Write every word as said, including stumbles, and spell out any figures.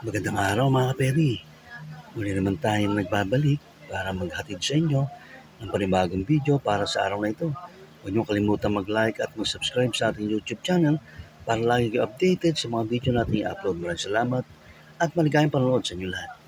Magandang araw mga kaperi. Muli naman tayong nagbabalik para maghatid sa inyo ng panibagong video para sa araw na ito. Huwag niyo kalimutan mag-like at mag-subscribe sa ating YouTube channel para lagi kayo updated sa mga video natin i-upload. Maraming salamat at maligayang panonood sa inyo lahat.